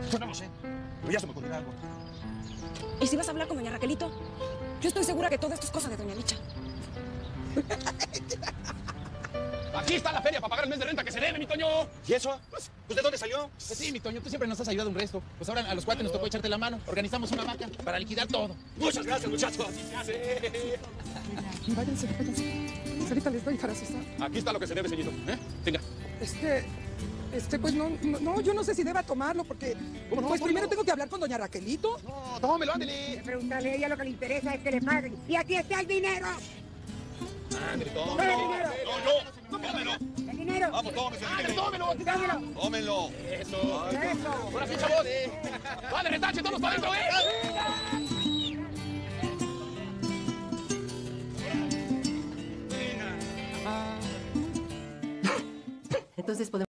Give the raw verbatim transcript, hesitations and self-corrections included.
Pues no lo sé, pero ya se me ocurrirá algo. ¿Y si vas a hablar con doña Raquelito? Yo estoy segura que todo esto es cosa de doña Licha. Aquí está la feria para pagar el mes de renta que se debe, mi Toño. ¿Y eso? Pues, ¿de dónde salió? Pues sí, mi Toño, tú siempre nos has ayudado un resto. Pues ahora a los cuates nos tocó echarte la mano. Organizamos una vaca para liquidar todo. Muchas gracias, muchachos. Así se hace. Váyanse, váyanse. Ahorita les doy para cesar. Aquí está lo que se debe, señorito. ¿Eh? Venga. Este, este, pues no, no, no, yo no sé si deba tomarlo porque, ¿Cómo no? pues ¿Cómo primero no? tengo que hablar con doña Raquelito. No, tómelo, ándele. Pregúntale a ella, lo que le interesa es que le paguen. Y aquí está el dinero. Ándele, ¡El tómelo. dinero! No, yo. Tómelo. ¡El dinero! Vamos, tómese. Ándele, tómelo. ¡Dámelo! Tómenlo. Eso. ¡Eso! Ahora sí, chavos. Vale, retache, todos para adentro, ¿eh? Entonces podemos